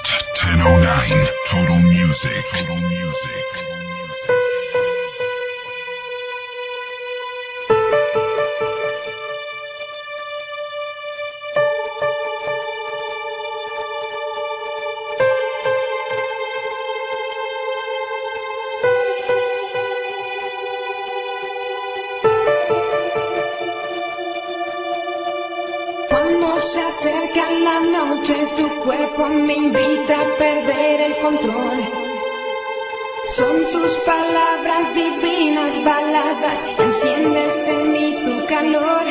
1009 Total Music. Total Music. Cuando se acerca la noche, tu cuerpo me invita a perder el control. Son tus palabras divinas, baladas, enciendes en mí tu calor.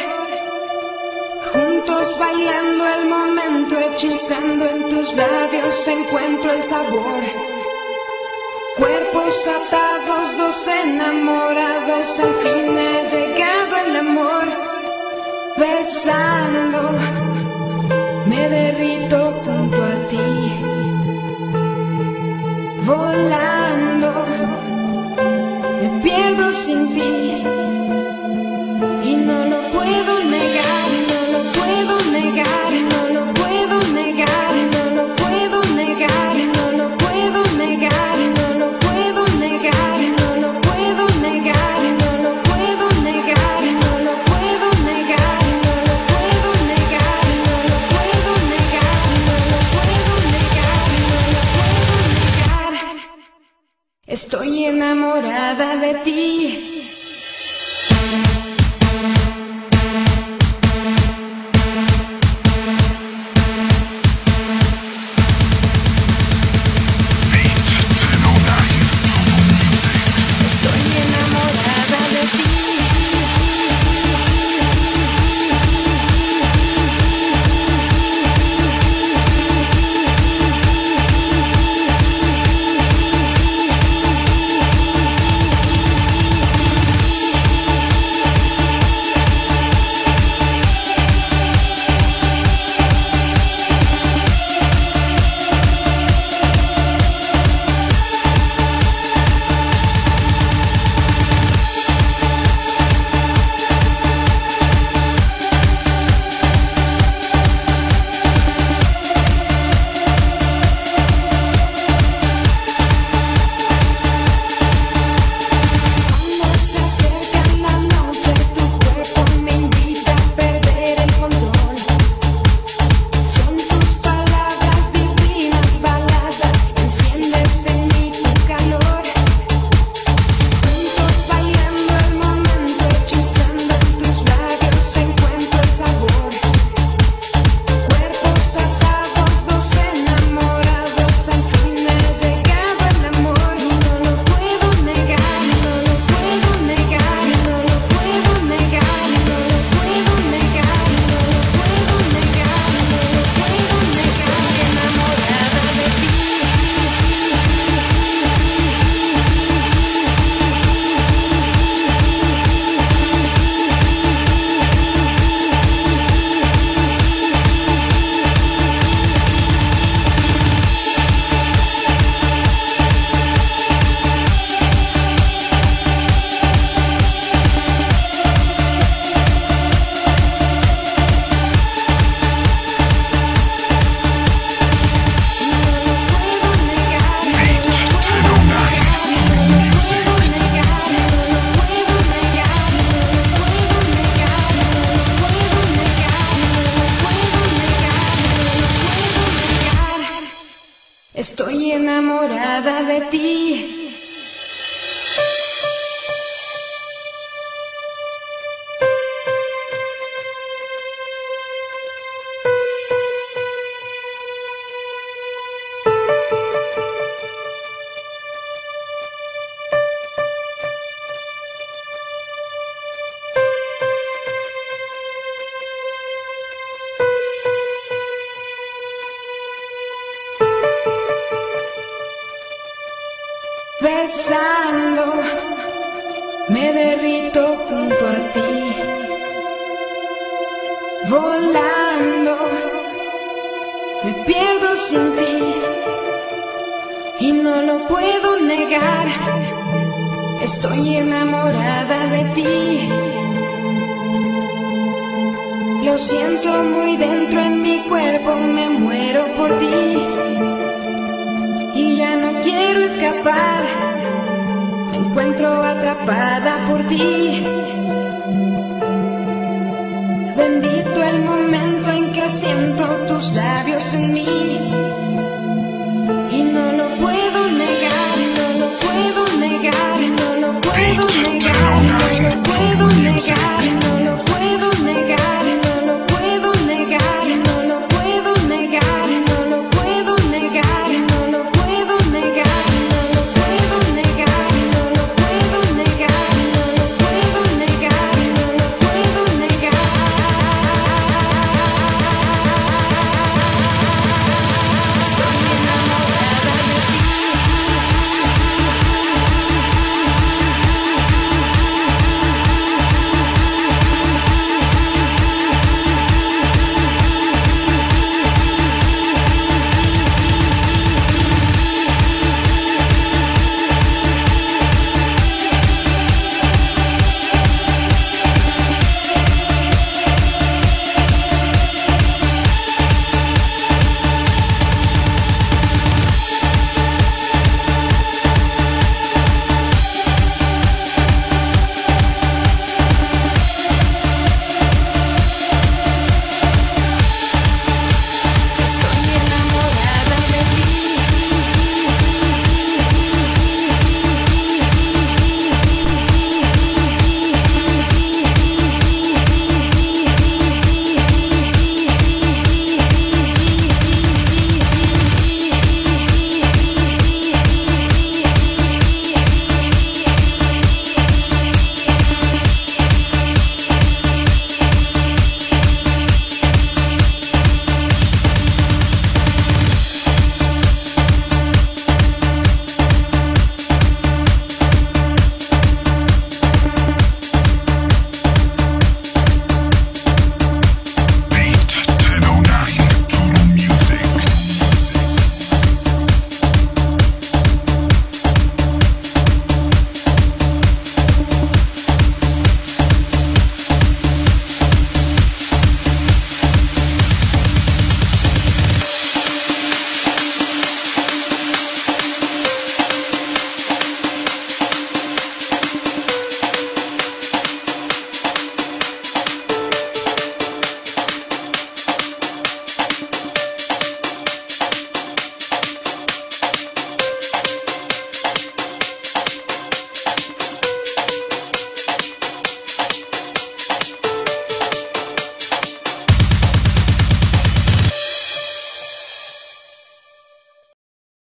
Juntos bailando el momento, hechizando en tus labios encuentro el sabor. Cuerpos atados, dos enamorados, al fin ha llegado el amor. Besando, me derrito junto a ti. Volando, me pierdo sin ti. Y no lo puedo negar, no lo puedo negar, no lo puedo negar, no lo puedo negar, no lo puedo negar, no lo puedo negar, no lo puedo negar, no lo puedo negar, no lo puedo negar, no lo puedo negar, no lo puedo negar, no lo puedo negar, no lo puedo negar. Estoy enamorada de ti. Estoy enamorada de ti. Besando, me derrito junto a ti. Volando, me pierdo sin ti. Y no lo puedo negar, estoy enamorada de ti. Lo siento muy dentro en mi cuerpo, me muero por ti. encuentro atrapada por ti. Bendito el momento en que siento tus labios en mí.